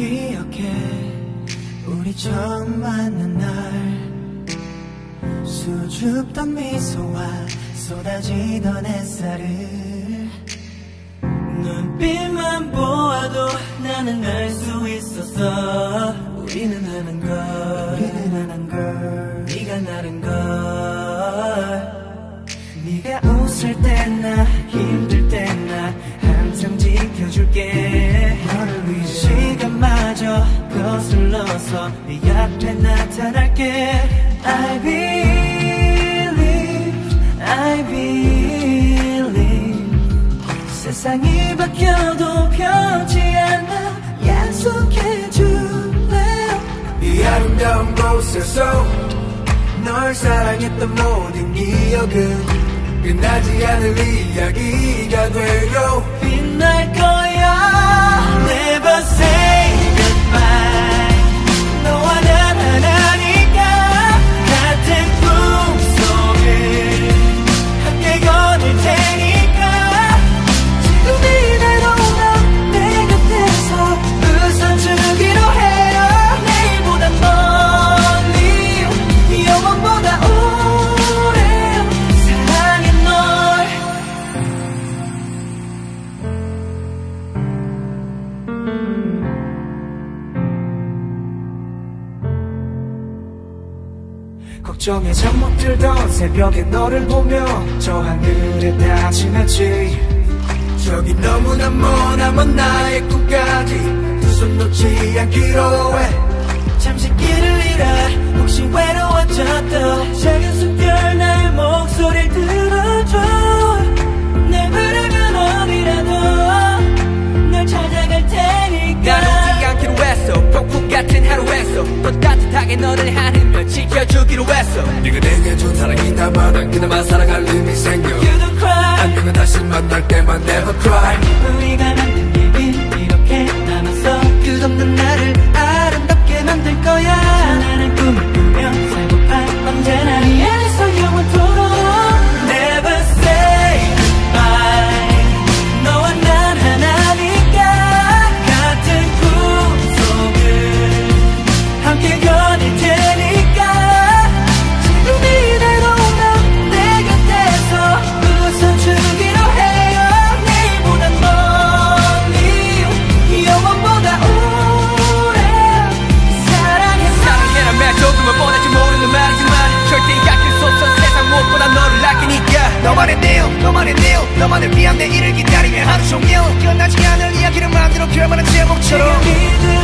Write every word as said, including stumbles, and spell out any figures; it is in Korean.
기억해 우리 처음 만난 날 수줍던 미소와 쏟아지던 햇살을 눈빛만 보아도 나는 알 수 있었어. 우리는 하는 걸 우리는 하는 걸 네가 나른 걸. 네가 웃을 때나 힘들 때나 항상 지켜줄게. 너를 위해 시간마저 거슬러서 네 앞에 나타날게. I believe, I believe 세상이 바뀌어도 변치 않아 약속해줄래. 이 아름다운 곳에서 널 사랑했던 모든 기억은 끝나지 않을 이야기가 되려 빛날 거야. Never say goodbye. 너와 난 하나니까 같은 꿈속을 함께 거닐 테니까. 지금 이대로라면 내 곁에서 웃어주기로 해요. 내일보다 멀리 영원보다 오래 사랑해 널. 걱정에 잠 못 들던 새벽에 너를 보며 저 하늘에 다짐했지. 저기 너무나 머나먼 나의 꿈까지 두 손 놓지 않기로 해. 잠시 길을 잃어 혹시 외로워졌던 작은 숨결 나의 목소리를 들어줘. 날 부르면 어디라도 널 찾아갈 테니까. 난 오지 않기로 했어. 폭풍 같은 하루에서 또 따뜻하게 너를 안으며 지켜주기로 했어. 네가 내게 준 사랑이다만 난 그나마 살아갈 힘이 생겨. You don't cry. 안녕은 다시 만날 때만 never cry. 우리가 만든 얘긴 이렇게 나눠서 끝없는 나를 아름답게 만들 거야. 찬란한 꿈을 꾸며 살고파 언제나 네 안에서 영원토록. Never say goodbye. 너와 난 하나니까 같은 꿈속을 함께 거닐 테니까. 지금 이대로라면 내 곁에서 웃어주기로 해요. 내일보다 멀리 영원보다 오래 사랑해. 사랑해라며 조금은 뻔할지 모르는 말이지만 절대 약길 수 없어. 세상 무엇보다 너를 아끼니까. 너만의 내일 너만의 내일 너만을 위한 내일을 기다리며 하루 종일 끝나지 않을 이야기를 만들어 결말은 제목처럼. 지금 이대로